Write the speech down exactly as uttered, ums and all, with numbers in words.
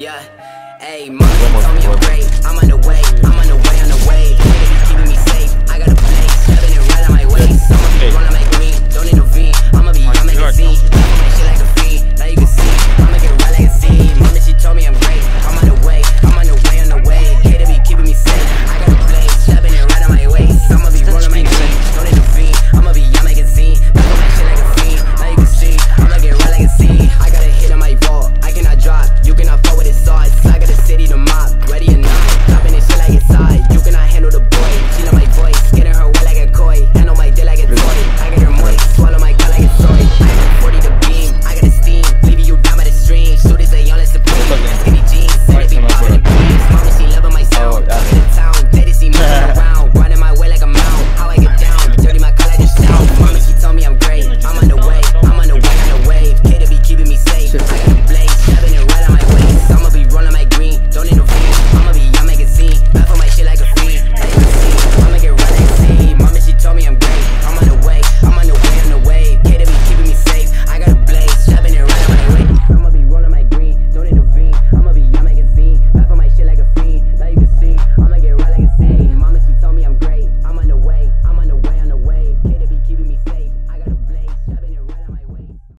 Yeah, hey, mama told me I'm great. I'm on the way, I'm on the way, on the wave. Niggas be keeping me safe. I got a place, shoving it right on my waist. I'ma be run, I make me, don't intervene. I'ma be, I make a scene.